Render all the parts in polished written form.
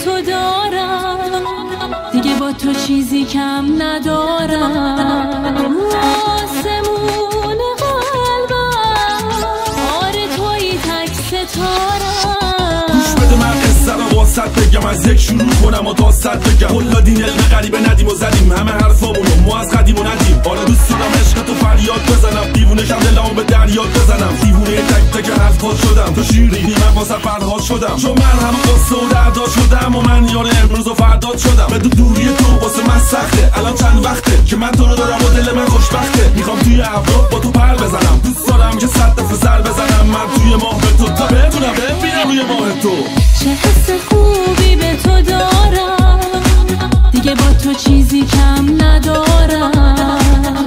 تو دارم، دیگه با تو چیزی کم ندارم. آسمون قلبم آره توی تک ستارم. گوش بده من قصه رو واسط بگم، از یک شروع کنم و تا صد بگم. کلا دین علم غریبه ندیم و زدیم همه حرفامونو ما از قدیم و ندیم. آره دوست دارم عشق تو فریاد بزنم، دیوونه کم دلمو به دریا بزنم. دیوونه تک تک حرفات شدم، تو شیرینی من واسه فرهاد شدم. چون من همه قصه و دردا شدم و من یار امروز و فرداد شدم. به دوری تو واسه من سخته، الان چند وقته که من تو رو دارم و دل من خوشبخته. میخوام توی ابرو با تو پر بزنم، دوست دارم که 100 دفعه سر بزنم من توی ماه به تو، تا بتونم ببینم روی ماه تو. چه حس خوبی به تو دارم، دیگه با تو چیزی کم ندارم.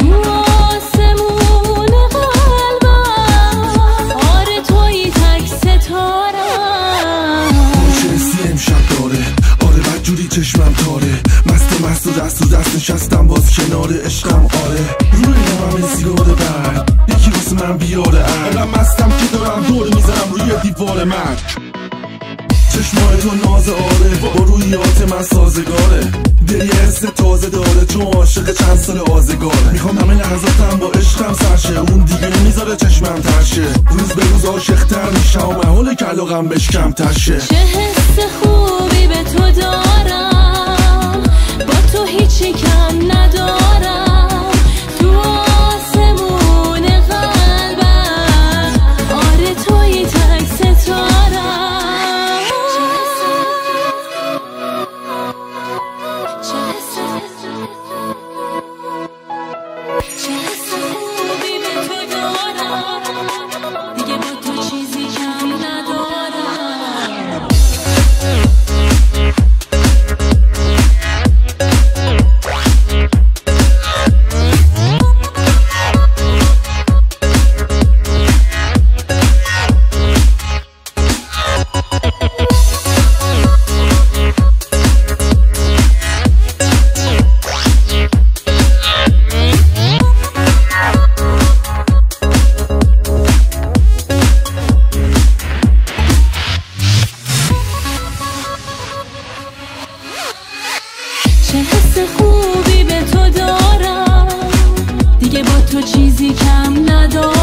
آسمون قلبم آره توی تک ستارم. چه حسی امشب داره، آره بدجوری چشمم تاره. مست و دست نشستم باز کنار عشقم. آره روی همه سیگار برد یکی واسه من بیاره. الان مستم که دارم دور میزنم روی دیوار من. چشمای تو ناز آره با رویات من سازگاره. دلی حس تازه داره چون عاشق چند سال آزگاره. میخوام همه لحظاتم با عشقم سرشه، اون دیگه نمیذاره چشمم ترشه. روز به روز عاشق‌تر میشم و محاله که علاقم بهش کمتر شه. چه حس خوبی به تو دارم، با تو هیچی کم ندارم. تو آسمون قلبم آره توی تک ستارم. چه حس خوبی به تو دارم، دیگه با تو چیزی کم ندارم. چه حس خوبی به تو دارم، دیگه با تو چیزی کم ندارم.